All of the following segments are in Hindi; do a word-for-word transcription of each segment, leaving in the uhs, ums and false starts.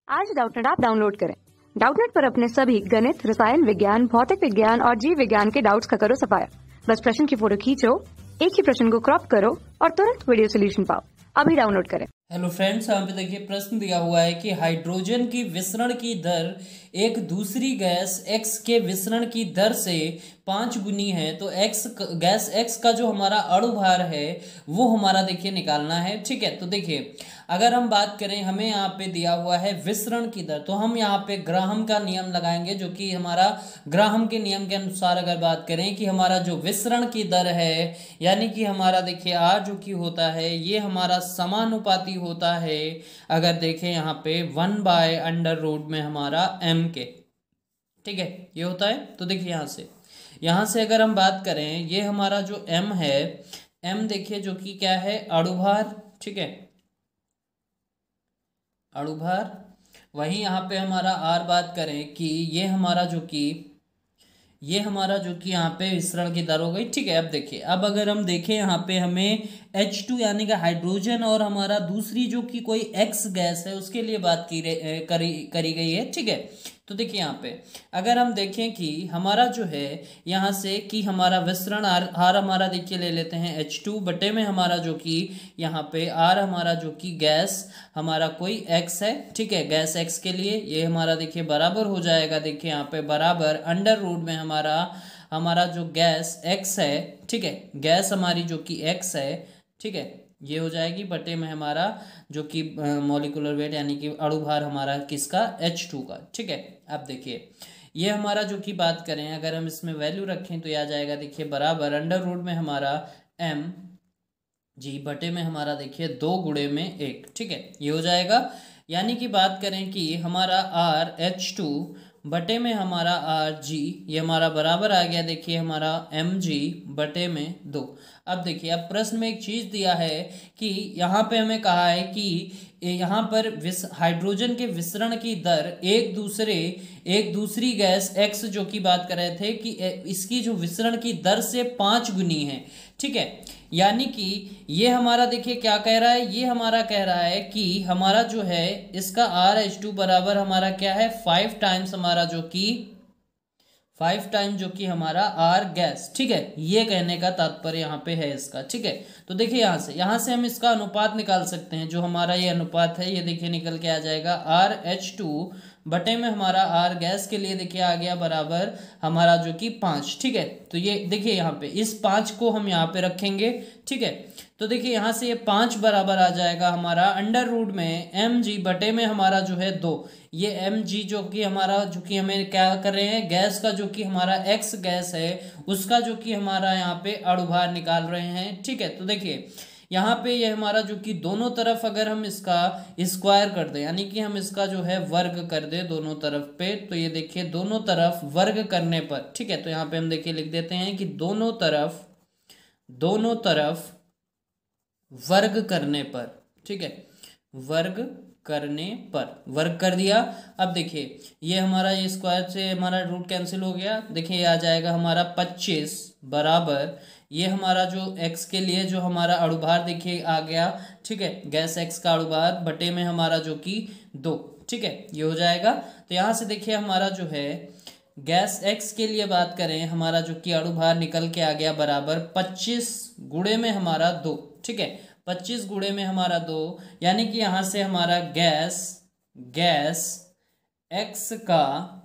आज डाउटनेट ऐप डाउनलोड करें। डाउटनेट पर अपने सभी गणित, रसायन विज्ञान, भौतिक विज्ञान और जीव विज्ञान के डाउट्स का करो सफाया। बस प्रश्न की फोटो खींचो, एक ही प्रश्न को क्रॉप करो और तुरंत वीडियो सोल्यूशन पाओ। अभी डाउनलोड करें। हेलो फ्रेंड्स, यहाँ पे देखिए प्रश्न दिया हुआ है कि हाइड्रोजन की विसरण की दर एक दूसरी गैस X के विसरण की दर से पाँच गुनी है, तो X गैस X का जो हमारा अणु भार है वो हमारा देखिए निकालना है। ठीक है, तो देखिए अगर हम बात करें, हमें यहाँ पे दिया हुआ है विसरण की दर, तो हम यहाँ पे ग्राहम का नियम लगाएंगे, जो कि हमारा ग्राहम के नियम के अनुसार अगर बात करें कि हमारा जो विसरण की दर है, यानी कि हमारा देखिए R जो कि होता है ये हमारा समानुपाती होता है, अगर देखें यहाँ पे वन बाय अंडर रूट में हमारा m के। ठीक है, ये होता है। तो देखिए यहाँ से यहाँ से अगर हम बात करें, ये हमारा जो m है, m देखिए जो कि क्या है, अणुभार। ठीक है, अणुभार। वहीं यहाँ पे हमारा r बात करें कि ये हमारा जो कि ये हमारा जो कि यहाँ पे विसरण की दर हो गई। ठीक है, अब देखिए, अब अगर हम देखें यहाँ पे हमें एच टू यानी कि हाइड्रोजन और हमारा दूसरी जो कि कोई एक्स गैस है उसके लिए बात की करी करी गई है। ठीक है, तो देखिए यहाँ पे अगर हम देखें कि हमारा जो है यहाँ से कि हमारा विसरण आर आर हमारा देखिए ले लेते हैं एच टू बटे में हमारा जो कि यहाँ पे आर हमारा जो कि गैस हमारा कोई एक्स है। ठीक है, गैस एक्स के लिए ये हमारा देखिए बराबर हो जाएगा, देखिए यहाँ पे बराबर अंडर रूट में हमारा हमारा जो गैस एक्स है। ठीक है, गैस हमारी जो कि एक्स है, ठीक है, ये हो जाएगी बटे में हमारा जो कि मॉलिक्यूलर वेट यानी कि अणुभार हमारा किसका, एच टू का। ठीक है, अब देखिए ये हमारा जो कि बात करें, अगर हम इसमें वैल्यू रखें तो यह आ जाएगा देखिए बराबर अंडर रूट में हमारा m जी बटे में हमारा देखिए दो गुणे में एक। ठीक है, ये हो जाएगा, यानी कि बात करें कि हमारा r एच टू बटे में हमारा आर जी, ये हमारा बराबर आ गया देखिए हमारा एम जी बटे में दो। अब देखिए, अब प्रश्न में एक चीज दिया है कि यहाँ पे हमें कहा है कि यहाँ पर विस हाइड्रोजन के विसरण की दर एक दूसरे एक दूसरी गैस एक्स जो की बात कर रहे थे कि इसकी जो विसरण की दर से पाँच गुनी है। ठीक है, यानी कि ये हमारा देखिए क्या कह रहा है, ये हमारा कह रहा है कि हमारा जो है इसका आर एच टू बराबर हमारा क्या है, फाइव टाइम्स हमारा जो कि फाइव टाइम जो कि हमारा आर गैस। ठीक है, ये कहने का तात्पर्य यहाँ पे है इसका। ठीक है, तो देखिए यहाँ से यहाँ से हम इसका अनुपात निकाल सकते हैं, जो हमारा ये अनुपात है ये देखिए निकल के आ जाएगा आर एच टू बटे में हमारा आर गैस के लिए देखिए आ गया बराबर हमारा जो कि पाँच। ठीक है, तो ये देखिए यहाँ पे इस पाँच को हम यहाँ पे रखेंगे। ठीक है, तो देखिए यहाँ से ये पाँच बराबर आ जाएगा हमारा अंडर रूट में एम जी बटे में हमारा जो है दो। ये एम जी जो कि हमारा जो कि हमें क्या कर रहे हैं, गैस का जो कि हमारा एक्स गैस है उसका जो कि हमारा यहाँ पे अणुभार निकाल रहे हैं। ठीक है, तो देखिए यहाँ पे ये हमारा जो कि दोनों तरफ अगर हम इसका स्क्वायर कर दें, यानी कि हम इसका जो है वर्ग कर दें दोनों तरफ पे, तो ये देखिए दोनों तरफ वर्ग करने पर, ठीक है, तो यहाँ पे हम देखिए लिख देते हैं कि दोनों तरफ दोनों तरफ वर्ग करने पर, ठीक है, वर्ग करने पर वर्ग कर दिया। अब देखिए ये हमारा ये स्क्वायर से हमारा रूट कैंसिल हो गया, देखिए ये आ जाएगा हमारा पच्चीस बराबर ये हमारा जो x के लिए जो हमारा अणुभार देखिए आ गया। ठीक है, गैस x का अणुभार बटे में हमारा जो कि दो। ठीक है, ये हो जाएगा। तो यहाँ से देखिए हमारा जो है गैस x के लिए बात करें, हमारा जो कि अणुभार निकल के आ गया बराबर पच्चीस गुणे में हमारा दो। ठीक है, पच्चीस गुणे में हमारा दो, यानी कि यहाँ से हमारा गैस गैस x का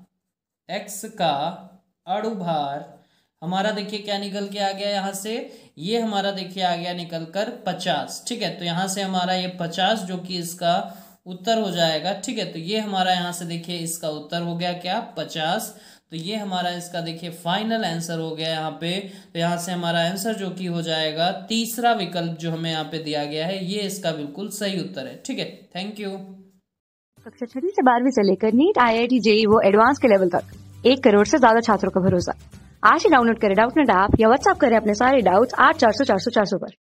x का अणुभार हमारा देखिए क्या निकल के आ गया, यहाँ से ये हमारा देखिए आ गया निकल कर पचास। ठीक है, तो यहाँ से हमारा ये पचास जो कि इसका उत्तर हो जाएगा। ठीक है, तो ये हमारा यहाँ से देखिए इसका उत्तर हो गया क्या, पचास। तो ये हमारा इसका देखिए फाइनल आंसर हो गया यहाँ पे। तो यहाँ से हमारा आंसर जो कि हो जाएगा तीसरा विकल्प जो हमें यहाँ पे दिया गया है, ये इसका बिल्कुल सही उत्तर है। ठीक है, थैंक यू। कक्षा छठी से बारहवीं से लेकर NEET, I I T, JEE वो एडवांस के लेवल तक एक करोड़ से ज्यादा छात्रों का भरोसा। आज ही डाउनलोड करें डाउटनेट ऐप या व्हाट्सएप करें अपने सारे डाउट्स आठ चार सौ चार सौ चार सौ पर।